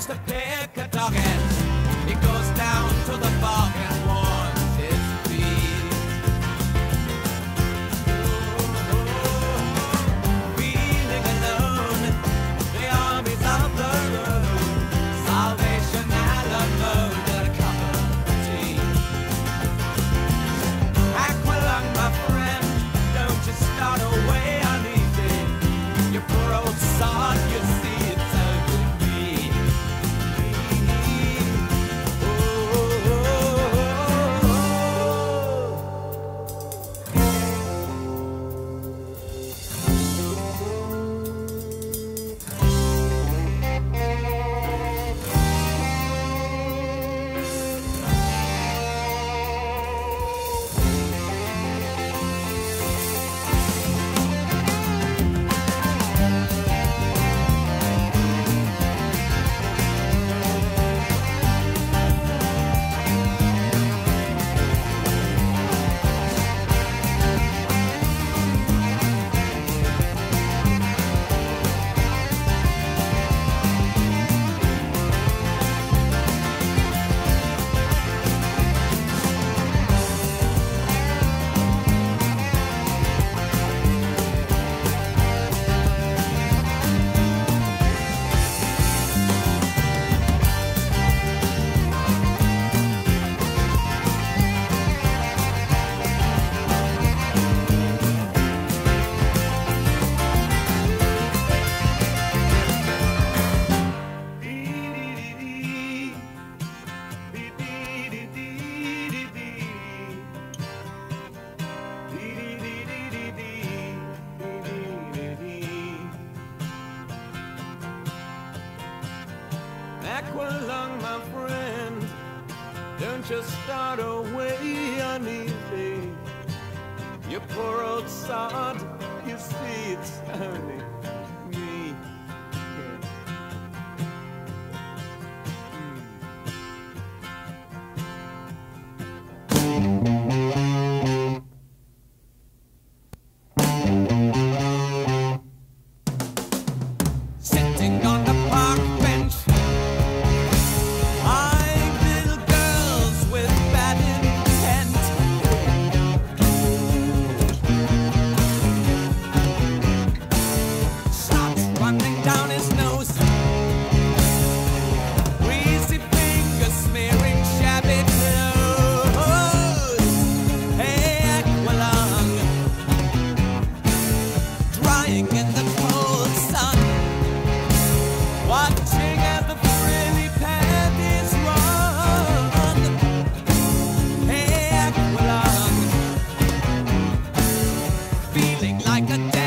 wants to pick a target. He goes down to the bog and warms his feet. Feeling alone, the armies of the road. Salvation Alamo, a cup of tea. Aqualung, my friend, don't you start away uneasy. You poor old sod, you see it's over me. Aqualung, my friend, don't just start away uneasy. You poor old sod, you see it's only me. Sitting on the park bench, eyeing little girls with bad intent. Starts running down his nose, greasy fingers smearing shabby clothes. Hey, Aqualung, drying in the cold sun, watching as the frilly panties run. Hey, Aqualung, feeling like a